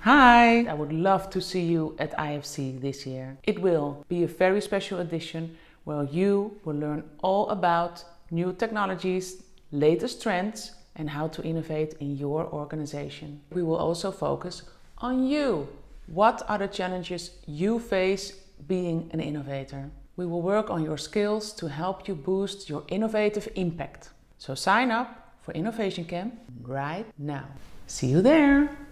Hi! I would love to see you at IFC this year. It will be a very special edition where you will learn all about new technologies, latest trends, and how to innovate in your organization. We will also focus on you. What are the challenges you face being an innovator? We will work on your skills to help you boost your innovative impact. So sign up for Innovation Camp right now. See you there!